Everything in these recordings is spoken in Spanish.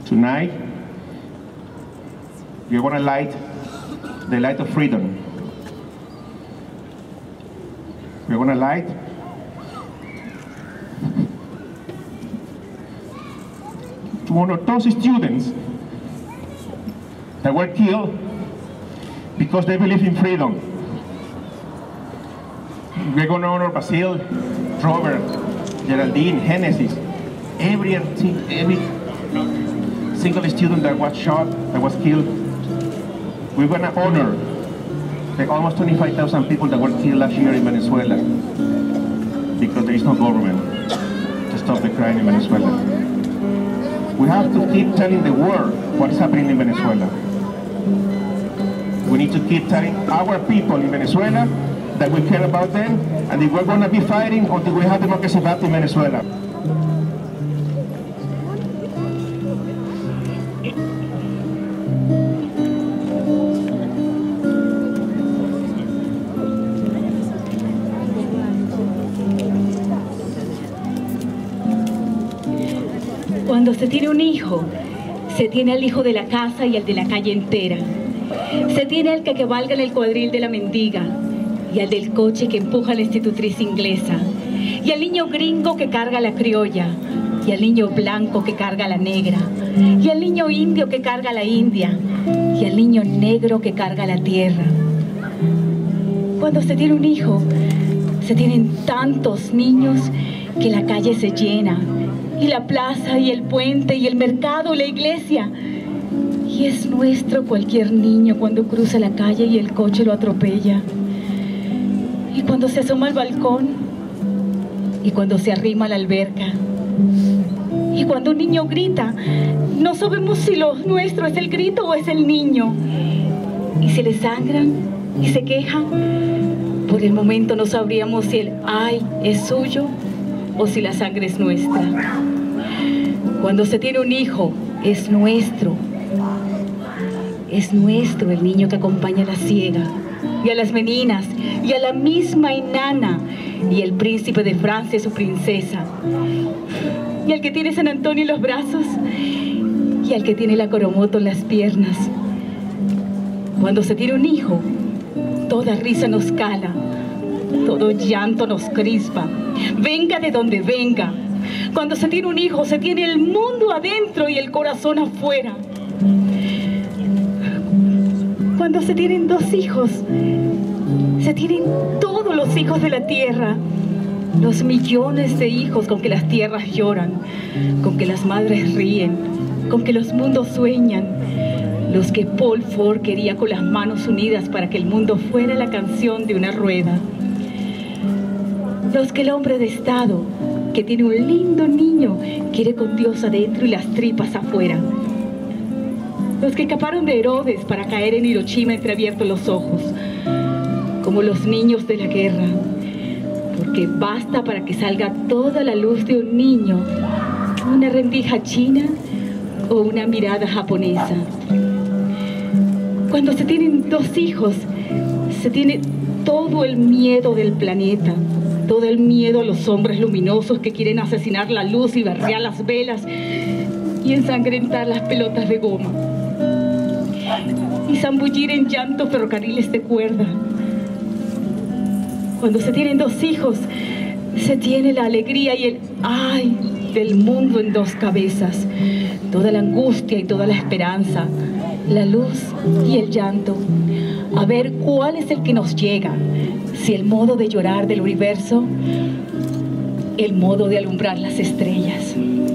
Tonight, we're going to light the light of freedom. We're going to light to honor those students that were killed because they believe in freedom. We're going to honor Basil, Robert, Geraldine, Genesis, every single student that was shot, that was killed. We're going to honor the almost 25,000 people that were killed last year in Venezuela because there is no government to stop the crime in Venezuela. We have to keep telling the world what is happening in Venezuela. We need to keep telling our people in Venezuela that we care about them and that we're going to be fighting until we have democracy back in Venezuela. Cuando se tiene un hijo, se tiene al hijo de la casa y al de la calle entera. Se tiene al que cabalga en el cuadril de la mendiga y al del coche que empuja a la institutriz inglesa y al niño gringo que carga la criolla y al niño blanco que carga la negra y al niño indio que carga la india y al niño negro que carga la tierra. Cuando se tiene un hijo, se tienen tantos niños que la calle se llena y la plaza y el puente y el mercado y la iglesia. Y es nuestro cualquier niño cuando cruza la calle y el coche lo atropella. Y cuando se asoma al balcón. Y cuando se arrima a la alberca. Y cuando un niño grita, no sabemos si lo nuestro es el grito o es el niño. Y se le sangran y se quejan. Por el momento no sabríamos si el ay es suyo o si la sangre es nuestra. Cuando se tiene un hijo, es nuestro. Es nuestro el niño que acompaña a la ciega, y a las meninas, y a la misma enana, y el príncipe de Francia y su princesa, y al que tiene San Antonio en los brazos, y al que tiene la Coromoto en las piernas. Cuando se tiene un hijo, toda risa nos cala, todo llanto nos crispa, venga de donde venga. Cuando se tiene un hijo, se tiene el mundo adentro y el corazón afuera. Cuando se tienen dos hijos, se tienen todos los hijos de la tierra, los millones de hijos con que las tierras lloran, con que las madres ríen, con que los mundos sueñan, los que Paul Fort quería con las manos unidas para que el mundo fuera la canción de una rueda, los que el hombre de Estado, que tiene un lindo niño, quiere con Dios adentro y las tripas afuera. Los que escaparon de Herodes para caer en Hiroshima entreabiertos los ojos, como los niños de la guerra, porque basta para que salga toda la luz de un niño, una rendija china o una mirada japonesa. Cuando se tienen dos hijos, se tiene todo el miedo del planeta, todo el miedo a los hombres luminosos que quieren asesinar la luz y barrear las velas y ensangrentar las pelotas de goma y zambullir en llanto ferrocarriles de cuerda. Cuando se tienen dos hijos, se tiene la alegría y el ay del mundo en dos cabezas, toda la angustia y toda la esperanza, la luz y el llanto, a ver cuál es el que nos llega, si el modo de llorar del universo, el modo de alumbrar las estrellas.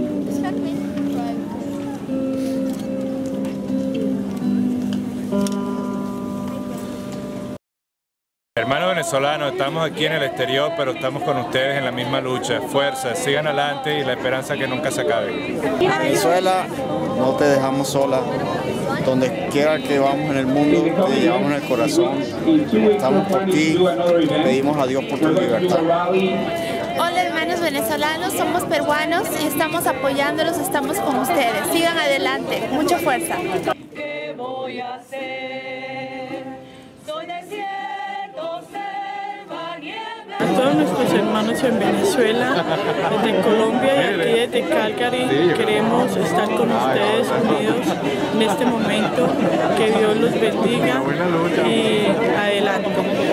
Hermanos venezolanos, estamos aquí en el exterior, pero estamos con ustedes en la misma lucha. Fuerza, sigan adelante y la esperanza que nunca se acabe. Venezuela, no te dejamos sola. Donde quiera que vamos en el mundo, te llevamos en el corazón. Estamos por ti, pedimos a Dios por tu libertad. Hola hermanos venezolanos, somos peruanos y estamos apoyándolos, estamos con ustedes. Sigan adelante, mucha fuerza. ¿Qué voy a hacer? Soy desierto, selva, niebla. A todos nuestros nuestros hermanos en Venezuela, desde Colombia y aquí desde Calgary. Queremos estar con ustedes unidos en este momento. Que Dios los bendiga y adelante.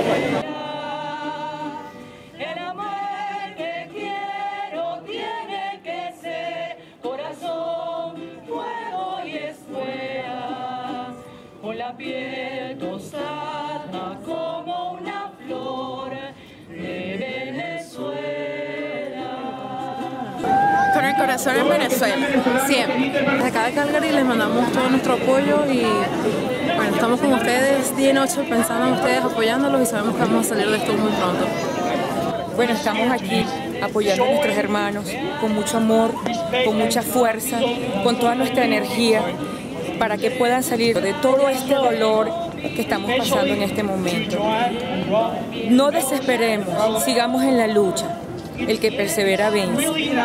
El amor que quiero tiene que ser corazón, fuego y escuela, con la piel tostada como una flor de Venezuela. Con el corazón en Venezuela, siempre. Desde acá de Calgary les mandamos todo nuestro apoyo y bueno, estamos con ustedes día y noche pensando en ustedes, apoyándolos y sabemos que vamos a salir de esto muy pronto. Bueno, estamos aquí apoyando a nuestros hermanos con mucho amor, con mucha fuerza, con toda nuestra energía para que puedan salir de todo este dolor que estamos pasando en este momento. No desesperemos, sigamos en la lucha. El que persevera vence.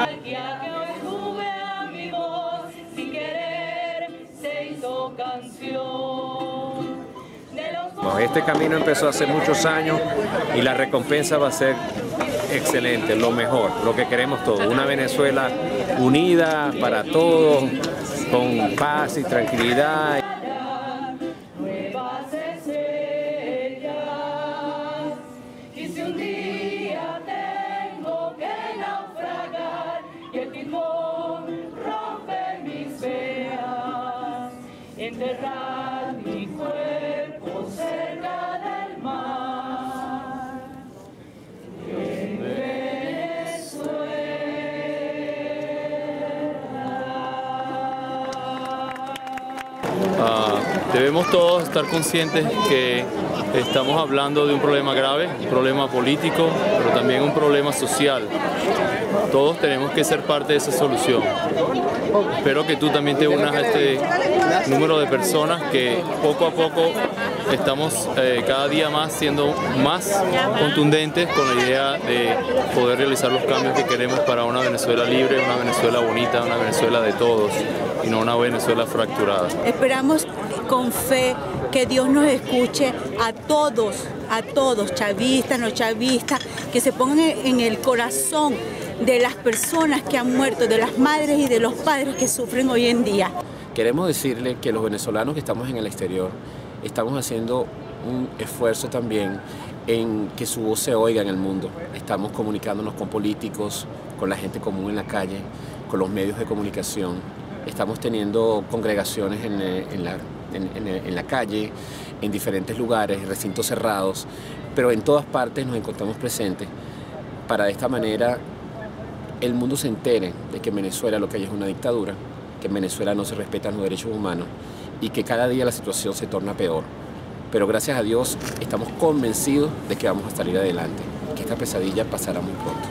Este camino empezó hace muchos años y la recompensa va a ser excelente, lo mejor, lo que queremos todos. Una Venezuela unida para todos, con paz y tranquilidad. Y si un día tengo que naufragar y el timón rompe mis veas, enterrar mi cuerpo cerca del mar, en Venezuela. Debemos todos estar conscientes que estamos hablando de un problema grave, un problema político, pero también un problema social. Todos tenemos que ser parte de esa solución. Espero que tú también te unas a este número de personas que poco a poco estamos cada día más siendo más contundentes con la idea de poder realizar los cambios que queremos para una Venezuela libre, una Venezuela bonita, una Venezuela de todos y no una Venezuela fracturada. Esperamos con fe que Dios nos escuche a todos, chavistas, no chavistas, que se pongan en el corazón de las personas que han muerto, de las madres y de los padres que sufren hoy en día. Queremos decirle que los venezolanos que estamos en el exterior estamos haciendo un esfuerzo también en que su voz se oiga en el mundo. Estamos comunicándonos con políticos, con la gente común en la calle, con los medios de comunicación. Estamos teniendo congregaciones en la calle, en diferentes lugares, recintos cerrados, pero en todas partes nos encontramos presentes para de esta manera el mundo se entere de que en Venezuela lo que hay es una dictadura, que en Venezuela no se respetan los derechos humanos y que cada día la situación se torna peor. Pero gracias a Dios estamos convencidos de que vamos a salir adelante, que esta pesadilla pasará muy pronto.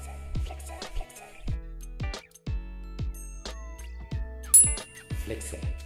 Flexe.